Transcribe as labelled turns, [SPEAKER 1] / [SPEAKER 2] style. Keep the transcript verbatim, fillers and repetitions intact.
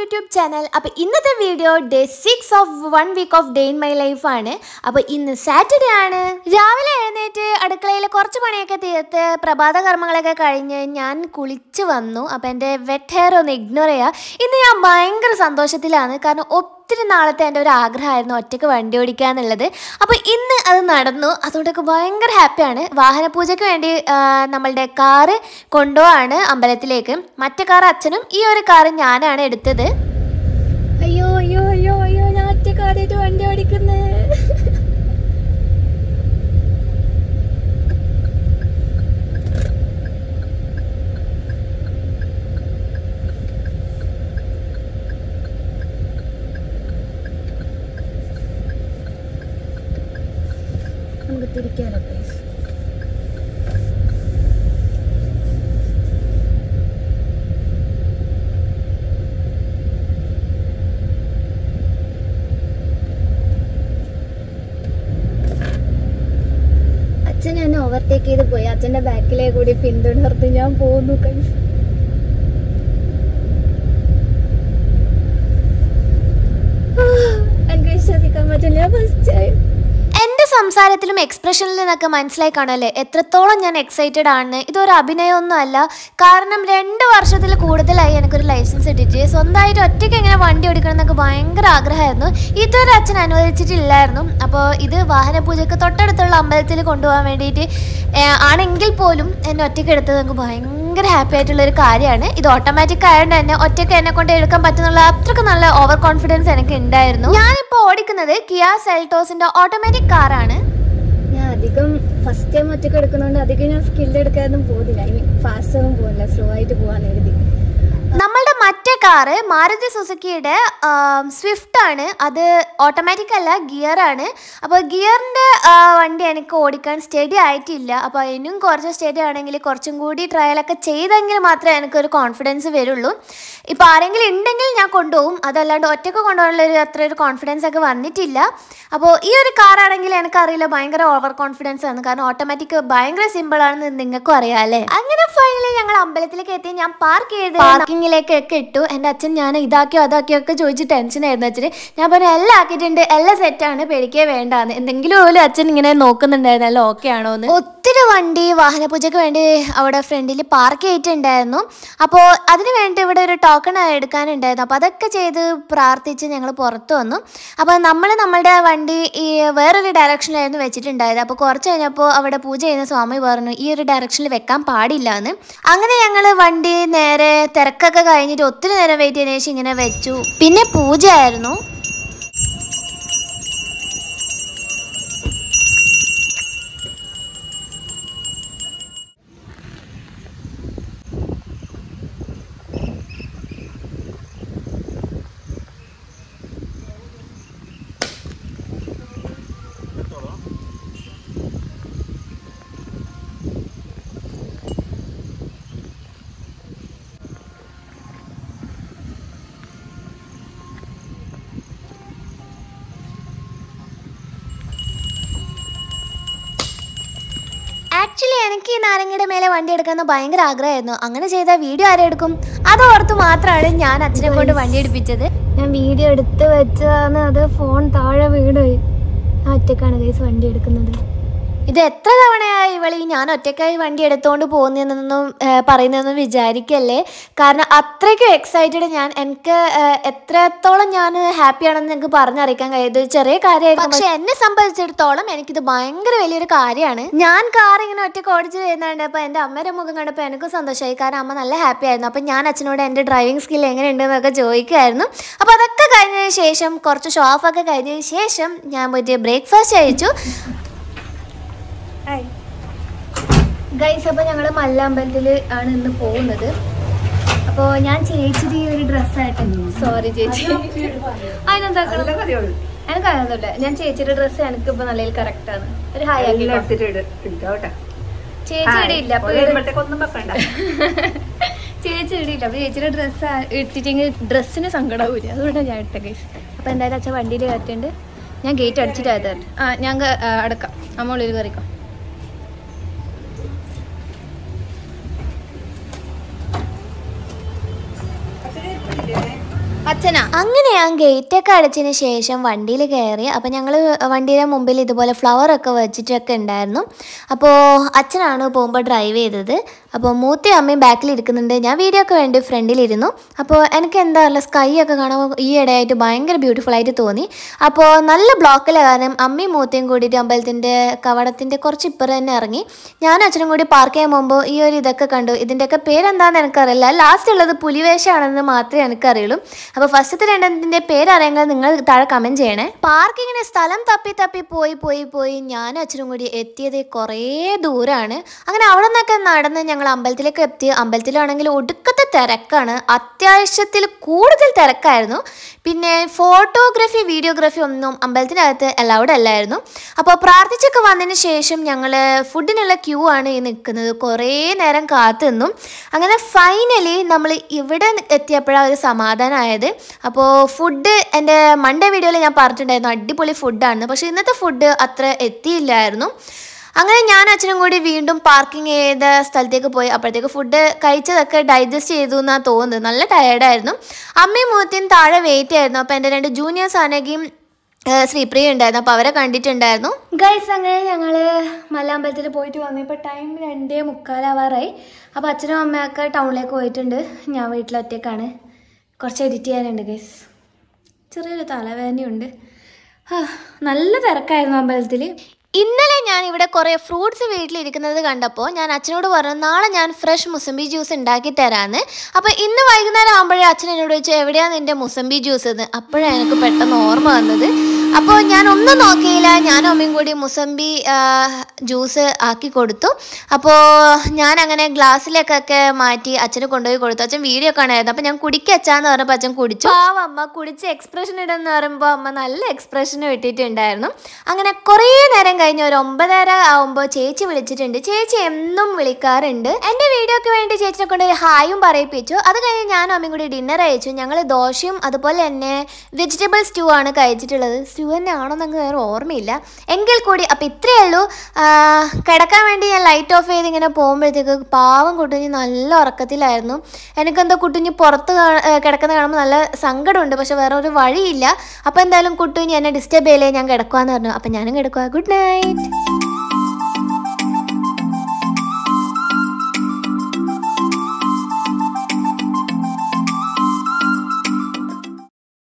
[SPEAKER 1] YouTube channel. അപ്പോൾ ഇന്നത്തെ video day six of one week of day in my life ആണ്. അപ്പോൾ ഇന്ന് സാറ്റർഡേ ആണ്. രാവിലെ എഴുന്നേറ്റ് അടുക്കളയിൽ കുറച്ച് പണിയൊക്കെ തീർത്ത് പ്രഭാത കർമ്മങ്ങളൊക്കെ കഴിഞ്ഞ് ഞാൻ കുളിച്ച് വന്നു. അപ്പോൾ എൻ്റെ വെറ്റ് ഹെയർ ഒന്ന് ഇഗ്നോർ ചെയ്യുക. ഇന്ന് ഞാൻ ഭയങ്കര സന്തോഷത്തിലാണ്. കാരണം ഒത്തിരി നാളത്തെ എൻ്റെ ഒരു ആഗ്രഹമായിരുന്നു ഒറ്റയ്ക്ക് വണ്ടി ഓടിക്കുക എന്നുള്ളത്. അപ്പോൾ ഇന്ന് അത് നടന്നു. അതുകൊണ്ടൊക്കെ ഭയങ്കര ഹാപ്പിയാണ്. വാഹനപൂജയ്ക്ക് വേണ്ടി നമ്മളുടെ കാറ് കൊണ്ടുപോവാണ് അമ്പലത്തിലേക്ക്. മറ്റേ കാർ അച്ഛനും ഈ ഒരു കാറ് ഞാനാണ് എടുത്തത്.
[SPEAKER 2] അയ്യോ അയ്യോ അയ്യോ അയ്യോ ഞാൻ ഒറ്റ കാറായിട്ട് വണ്ടി ഓടിക്കുന്നേ. നമുക്ക് തിരിക്കാനോ പ്ലീസ്? അച്ഛൻ എന്നെ ഓവർടേക്ക് ചെയ്ത് പോയി. അച്ഛൻ്റെ ബാക്കിലേ കൂടി പിന്തുടർന്ന് ഞാൻ പോകുന്നു. എനിക്ക് വിശ്വസിക്കാൻ പറ്റില്ല. ഫസ്റ്റ് ടൈം
[SPEAKER 1] എൻ്റെ സംസാരത്തിലും എക്സ്പ്രഷനിലും നിന്നൊക്കെ മനസ്സിലായി കാണുമല്ലേ എത്രത്തോളം ഞാൻ എക്സൈറ്റഡ് ആണ്. ഇതൊരു അഭിനയമൊന്നും അല്ല. കാരണം രണ്ട് വർഷത്തിൽ കൂടുതലായി എനിക്കൊരു ലൈസൻസ് ഇട്ടിട്ട് സ്വന്തമായിട്ട് ഒറ്റയ്ക്ക് എങ്ങനെ വണ്ടി ഓടിക്കണം എന്നൊക്കെ ഭയങ്കര ആഗ്രഹമായിരുന്നു. ഇതൊരു അച്ഛൻ അനുവദിച്ചിട്ടില്ലായിരുന്നു. അപ്പോൾ ഇത് വാഹനപൂജയ്ക്ക് തൊട്ടടുത്തുള്ള അമ്പലത്തിൽ കൊണ്ടുപോകാൻ വേണ്ടിയിട്ട് ആണെങ്കിൽ പോലും എന്നെ ഒറ്റയ്ക്ക് എടുത്തത് എനിക്ക് ഭയങ്കര ഹാപ്പി ആയിട്ടുള്ളൊരു കാര്യമാണ്. ഇത് ഓട്ടോമാറ്റിക് ആയതുകൊണ്ട് തന്നെ ഒറ്റയ്ക്ക് എന്നെ കൊണ്ട് എടുക്കാൻ പറ്റുന്നുള്ള അത്രയ്ക്ക് നല്ല ഓവർ കോൺഫിഡൻസ് എനിക്ക് ഉണ്ടായിരുന്നു. ഞാനിപ്പോൾ ഓടിക്കുന്നത് കിയ സെൽറ്റോസിൻ്റെ ഓട്ടോമാറ്റിക് കാറാണ്.
[SPEAKER 2] ഞാൻ അധികം ഫസ്റ്റ് ടൈം ഒറ്റയ്ക്ക് എടുക്കുന്നതുകൊണ്ട് അധികം ഞാൻ സ്കില്ല് എടുക്കാനൊന്നും പോകുന്നില്ല. ഐ മീൻ ഫാസ്റ്റ് ഒന്നും പോകുന്നില്ല, സ്ലോ ആയിട്ട് പോകാൻ എഴുതി.
[SPEAKER 1] നമ്മളുടെ മറ്റേ കാറ് മാരുതി സുസുക്കിയുടെ സ്വിഫ്റ്റ് ആണ്. അത് ഓട്ടോമാറ്റിക് അല്ല, ഗിയറാണ്. അപ്പോൾ ഗിയറിൻ്റെ വണ്ടി എനിക്ക് ഓടിക്കാൻ സ്റ്റഡി ആയിട്ടില്ല. അപ്പോൾ ഇനിയും കുറച്ച് സ്റ്റഡി ആണെങ്കിൽ കുറച്ചും കൂടി ട്രയലൊക്കെ ചെയ്തെങ്കിൽ മാത്രമേ എനിക്കൊരു കോൺഫിഡൻസ് വരുള്ളൂ. ഇപ്പോൾ ആരെങ്കിലും ഉണ്ടെങ്കിൽ ഞാൻ കൊണ്ടുപോകും. അതല്ലാണ്ട് ഒറ്റയ്ക്ക് കൊണ്ടുപോകാനുള്ളൊരു അത്ര ഒരു കോൺഫിഡൻസ് ഒക്കെ വന്നിട്ടില്ല. അപ്പോൾ ഈ ഒരു കാറാണെങ്കിൽ എനിക്കറിയില്ല, ഭയങ്കര ഓവർ കോൺഫിഡൻസ് ആണ്. കാരണം ഓട്ടോമാറ്റിക് ഭയങ്കര സിമ്പിളാണെന്ന് നിങ്ങൾക്കും അറിയാം അല്ലേ. അങ്ങനെ ഫൈനലി ഞങ്ങൾ അമ്പലത്തിലേക്ക് എത്തി. ഞാൻ പാർക്ക് ചെയ്ത് പാർക്കിങ്ങിലേക്കൊക്കെ ഇട്ടു. എൻ്റെ അച്ഛൻ ഞാൻ ഇതാക്കിയോ അതാക്കിയോ ഒക്കെ ചോദിച്ച് ടെൻഷനായിരുന്നു അച്ഛന്. ഞാൻ പറഞ്ഞു എല്ലാം ആക്കിയിട്ടുണ്ട്, എല്ലാം സെറ്റാണ്, പേടിക്കേ വേണ്ടാന്ന്. എന്തെങ്കിലും പോലും അച്ഛൻ ഇങ്ങനെ നോക്കുന്നുണ്ടായിരുന്നു എല്ലാം ഓക്കെ ആണോ എന്ന്. ഒത്തിരി വണ്ടി വാഹനപൂജയ്ക്ക് വേണ്ടി അവിടെ ഫ്രണ്ടിൽ പാർക്ക് ചെയ്തിട്ടുണ്ടായിരുന്നു. അപ്പോൾ അതിന് വേണ്ടി ഇവിടെ ഒരു ടോക്കൺ എടുക്കാനുണ്ടായിരുന്നു. അപ്പോൾ അതൊക്കെ ചെയ്ത് പ്രാർത്ഥിച്ച് ഞങ്ങൾ പുറത്ത് വന്നു. അപ്പോൾ നമ്മൾ നമ്മളുടെ വണ്ടി ഈ വേറൊരു ഡയറക്ഷനിലായിരുന്നു വെച്ചിട്ടുണ്ടായത്. അപ്പോൾ കുറച്ച് കഴിഞ്ഞപ്പോൾ അവിടെ പൂജ ചെയ്യുന്ന സ്വാമി പറഞ്ഞു ഈ ഒരു ഡയറക്ഷനിൽ വെക്കാൻ പാടില്ല എന്ന്. അങ്ങനെ ഞങ്ങൾ വണ്ടി നേരെ തിരക്കൊക്കെ കഴിഞ്ഞിട്ട് ഒത്തിരി നേരം വെയിറ്റ് ചെയ്തതിനു ശേഷം ഇങ്ങനെ വെച്ചു. പിന്നെ പൂജയായിരുന്നു. ആക്ച്വലി എനിക്ക് ഈ നാരങ്ങയുടെ മേലെ വണ്ടി എടുക്കാമെന്ന് ഭയങ്കര ആഗ്രഹമായിരുന്നു. അങ്ങനെ ചെയ്താൽ വീഡിയോ ആരെടുക്കും അതോർത്ത് മാത്രമാണ് ഞാൻ അച്ഛനെ കൊണ്ട് വണ്ടി എടുപ്പിച്ചത്.
[SPEAKER 2] ഞാൻ വീഡിയോ എടുത്ത് വെച്ചതാണ്, അത് ഫോൺ താഴെ വീണുപോയി. ഞാൻ ഒറ്റക്കാണ് ഗൈസ് വണ്ടി എടുക്കുന്നത്.
[SPEAKER 1] ഇത് എത്ര തവണയായി ഇവളി ഞാൻ ഒറ്റയ്ക്കായി വണ്ടി എടുത്തുകൊണ്ട് പോകുന്നതെന്നൊന്നും പറയുന്നതെന്നും വിചാരിക്കല്ലേ. കാരണം അത്രയ്ക്കും എക്സൈറ്റഡ് ഞാൻ. എനിക്ക് എത്രത്തോളം ഞാൻ ഹാപ്പിയാണെന്ന് എനിക്ക് പറഞ്ഞറിയിക്കാൻ കഴിയും. ഇത് ചെറിയ കാര്യമായിരുന്നു, പക്ഷെ എന്നെ സംബന്ധിച്ചിടത്തോളം എനിക്കിത് ഭയങ്കര വലിയൊരു കാര്യമാണ്. ഞാൻ കാർ ഇങ്ങനെ ഒറ്റയ്ക്ക് ഓടിച്ച് ചെയ്യുന്നുണ്ട്. അപ്പോൾ എൻ്റെ അമ്മയുടെ മുഖം കണ്ടപ്പോൾ എനിക്കും സന്തോഷമായി. കാരണം അമ്മ നല്ല ഹാപ്പി ആയിരുന്നു. അപ്പോൾ ഞാൻ അച്ഛനോട് എൻ്റെ ഡ്രൈവിംഗ് സ്കിൽ എങ്ങനെയുണ്ടെന്നൊക്കെ ചോദിക്കുമായിരുന്നു. അപ്പോൾ അതൊക്കെ കഴിഞ്ഞതിന് ശേഷം കുറച്ച് ഷോ ഓഫ് ഒക്കെ കഴിഞ്ഞതിന് ശേഷം ഞാൻ പോയിട്ട് ബ്രേക്ക്ഫാസ്റ്റ് കഴിച്ചു.
[SPEAKER 2] ഗൈസ് അപ്പോൾ ഞങ്ങൾ മല്ലാമ്പലത്തിൽ ആണ് ഇന്ന് പോകുന്നത്. അപ്പോൾ ഞാൻ ചേച്ചിയുടെ ഈ ഒരു ഡ്രസ്സായിട്ട്, സോറി ചേച്ചി അതിനെന്താക്കണം എനിക്കറിയാവുന്നില്ല. ഞാൻ ചേച്ചിയുടെ ഡ്രസ്സ് എനിക്ക് ഇപ്പോൾ നല്ല കറക്റ്റാണ്. ഒരു ഹായ് ആക്കി ചേച്ചി ഇടയില്ല. അപ്പോൾ ചേച്ചി ഇടയില്ല. അപ്പോൾ ചേച്ചിയുടെ ഡ്രസ്സ് ഇട്ടിട്ടെങ്കിൽ ഡ്രസ്സിന് സങ്കടമാവില്ല. അതുകൊണ്ടാണ് ഞാൻ ഇട്ട ഗൈസ്. അപ്പോൾ എന്തായാലും അച്ഛൻ വണ്ടിയിൽ കയറ്റിണ്ട്. ഞാൻ ഗേറ്റ് അടിച്ചിട്ട് ആ ഞാൻ അടക്കാം. അമ്മ ഉള്ളിൽ കയറിക്കോ. അച്ഛനാ.
[SPEAKER 1] അങ്ങനെ ഞാൻ ഗേറ്റൊക്കെ അടച്ചതിന് ശേഷം വണ്ടിയിൽ കയറി. അപ്പോൾ ഞങ്ങൾ വണ്ടിയുടെ മുമ്പിൽ ഇതുപോലെ ഫ്ലവറൊക്കെ വെച്ചിട്ടൊക്കെ ഉണ്ടായിരുന്നു. അപ്പോൾ അച്ഛനാണ് പോകുമ്പോൾ ഡ്രൈവ് ചെയ്തത്. അപ്പോൾ മൂത്തി അമ്മയും ബാക്കിൽ ഇരിക്കുന്നുണ്ട്. ഞാൻ വീഡിയോ ഒക്കെ വേണ്ടി ഫ്രണ്ടിലിരുന്നു. അപ്പോൾ എനിക്ക് എന്താ പറയുക, സ്കൈ ഒക്കെ കാണുമ്പോൾ ഈ ഇടയായിട്ട് ഭയങ്കര ബ്യൂട്ടിഫുൾ ആയിട്ട് തോന്നി. അപ്പോൾ നല്ല ബ്ലോക്കിലെ കാരണം അമ്മയും മൂത്തിയും കൂടിയിട്ട് അമ്പലത്തിൻ്റെ കവടത്തിൻ്റെ കുറച്ച് ഇപ്പുറം തന്നെ ഇറങ്ങി. ഞാനും അച്ഛനും കൂടി പാർക്ക് ചെയ്യാൻ പോകുമ്പോൾ ഈ ഒരു ഇതൊക്കെ കണ്ടു. ഇതിൻ്റെയൊക്കെ പേരെന്താണെന്ന് എനിക്കറിയില്ല. ലാസ്റ്റ് ഉള്ളത് പുലിവേഷമാണെന്ന് മാത്രമേ എനിക്കറിയുള്ളൂ. അപ്പോൾ ഫസ്റ്റത്തെ രണ്ടെണ്ണത്തിൻ്റെ പേരറിയാമെങ്കിൽ നിങ്ങൾ താഴെ കമൻറ്റ് ചെയ്യണേ. പാർക്കിങ്ങിന് സ്ഥലം തപ്പി തപ്പി പോയി പോയി പോയി ഞാനും അച്ഛനും കൂടി എത്തിയത് കുറേ ദൂരമാണ്. അങ്ങനെ അവിടെ നിന്നൊക്കെ നടന്ന് ഞങ്ങൾ അമ്പലത്തിലേക്ക് എത്തി. അമ്പലത്തിലാണെങ്കിൽ ഒടുക്കത്തെ തിരക്കാണ്, അത്യാവശ്യത്തിൽ കൂടുതൽ തിരക്കായിരുന്നു. പിന്നെ ഫോട്ടോഗ്രാഫി വീഡിയോഗ്രാഫി ഒന്നും അമ്പലത്തിനകത്ത് അലൗഡ് അല്ലായിരുന്നു. അപ്പോൾ പ്രാർത്ഥിച്ചൊക്കെ വന്നതിന് ശേഷം ഞങ്ങൾ ഫുഡിനുള്ള ക്യൂ ആണ് ഈ നിൽക്കുന്നത്. കുറേ നേരം കാത്തു നിന്നു. അങ്ങനെ ഫൈനലി നമ്മൾ ഇവിടെ എത്തിയപ്പോഴാണ് ഒരു സമാധാനമായത്. അപ്പോൾ ഫുഡ് എൻ്റെ മൺഡേ വീഡിയോയിൽ ഞാൻ പറഞ്ഞിട്ടുണ്ടായിരുന്നു അടിപൊളി ഫുഡാണ്. പക്ഷേ ഇന്നത്തെ ഫുഡ് അത്ര എത്തിയില്ലായിരുന്നു. അങ്ങനെ ഞാൻ അച്ഛനും കൂടി വീണ്ടും പാർക്കിംഗ് ചെയ്ത സ്ഥലത്തേക്ക് പോയി. അപ്പോഴത്തേക്ക് ഫുഡ് കഴിച്ചതൊക്കെ ഡൈജസ്റ്റ് ചെയ്തു എന്നാണ് തോന്നുന്നത്. നല്ല ടയേർഡായിരുന്നു. അമ്മയും മൂത്തിയും താഴെ വെയിറ്റ് ആയിരുന്നു. അപ്പോൾ എൻ്റെ രണ്ട് ജൂനിയേഴ്സ് ആണെങ്കിലും ശ്രീപ്രിയ ഉണ്ടായിരുന്നു. അപ്പോൾ അവരെ കണ്ടിട്ടുണ്ടായിരുന്നു.
[SPEAKER 2] ഗൈസ് അങ്ങനെ ഞങ്ങൾ മല്ലാമ്പലത്തിൽ പോയിട്ട് വന്നു. ഇപ്പോൾ ടൈം രണ്ടേ മുക്കാലാവാറായി. അപ്പോൾ അച്ഛനും അമ്മയൊക്കെ ടൗണിലേക്ക് പോയിട്ടുണ്ട്. ഞാൻ വീട്ടിലൊറ്റയ്ക്കാണ്. കുറച്ച് എഡിറ്റ് ചെയ്യാനുണ്ട് ഗൈസ്. ചെറിയൊരു തലവേദനയുണ്ട്. നല്ല തിരക്കായിരുന്നു അമ്പലത്തിൽ.
[SPEAKER 1] ഇന്നലെ ഞാൻ ഇവിടെ കുറേ ഫ്രൂട്ട്സ് വീട്ടിലിരിക്കുന്നത് കണ്ടപ്പോൾ ഞാൻ അച്ഛനോട് പറഞ്ഞു നാളെ ഞാൻ ഫ്രഷ് മുസംബി ജ്യൂസ് ഉണ്ടാക്കി തരാമെന്ന്. അപ്പോൾ ഇന്ന് വൈകുന്നേരം ആകുമ്പോഴേ അച്ഛൻ എന്നോട് ചോദിച്ചു എവിടെയാണ് നിൻ്റെ മുസംബി ജ്യൂസ് എന്ന്. അപ്പോഴാണ് എനിക്ക് പെട്ടെന്ന് ഓർമ്മ വന്നത്. അപ്പോൾ ഞാൻ ഒന്നും നോക്കിയില്ല, ഞാനും അമ്മയും കൂടി മുസംബി ജ്യൂസ് ആക്കി കൊടുത്തു. അപ്പോൾ ഞാൻ അങ്ങനെ ഗ്ലാസ്സിലേക്കൊക്കെ മാറ്റി അച്ഛന് കൊണ്ടുപോയി കൊടുത്തു. അച്ഛൻ വീഡിയോ കാണായിരുന്നു. അപ്പോൾ ഞാൻ കുടിക്കച്ചാന്ന് പറഞ്ഞപ്പോൾ അച്ഛൻ കുടിച്ചു. ആ അമ്മ കുടിച്ച് എക്സ്പ്രഷൻ ഇടുമെന്ന് പറയുമ്പോൾ അമ്മ നല്ല എക്സ്പ്രഷന് ഇട്ടിട്ടുണ്ടായിരുന്നു. അങ്ങനെ കുറേ നേരം കഴിഞ്ഞ് ഒരു ഒമ്പതര ആവുമ്പോൾ ചേച്ചി വിളിച്ചിട്ടുണ്ട്. ചേച്ചി എന്നും വിളിക്കാറുണ്ട്. എൻ്റെ വീഡിയോക്ക് വേണ്ടി ചേച്ചിനെ കൊണ്ട് ഒരു ഹായും പറയിപ്പിച്ചു. അത് കഴിഞ്ഞ് ഞാനും അമ്മയും കൂടി ഡിന്നർ അയച്ചു. ഞങ്ങൾ ദോശയും അതുപോലെ തന്നെ വെജിറ്റബിൾ സ്റ്റൂ ആണ് കഴിച്ചിട്ടുള്ളത്. സ്റ്റൂ തന്നെ ആണോന്നങ്ങ് വേറെ ഓർമ്മയില്ല എങ്കിൽ കൂടി. അപ്പോൾ ഇത്രയേ ഉള്ളൂ. കിടക്കാൻ വേണ്ടി ഞാൻ ലൈറ്റ് ഓഫ് ചെയ്ത് ഇങ്ങനെ പോകുമ്പോഴത്തേക്ക് പാവം കുട്ടുഞ്ഞ് നല്ല ഉറക്കത്തിലായിരുന്നു. എനിക്കെന്തോ കുട്ടുഞ്ഞ് പുറത്ത് കിടക്കുന്ന കാണുമ്പോൾ നല്ല സങ്കടമുണ്ട്. പക്ഷെ വേറെ ഒരു വഴിയില്ല. അപ്പോൾ എന്തായാലും കുട്ടുഞ്ഞ് എന്നെ ഡിസ്റ്റർബ് ചെയ്യലേ, ഞാൻ കിടക്കുവാന്ന് പറഞ്ഞു. അപ്പോൾ ഞാനും കിടക്കുക. Good night.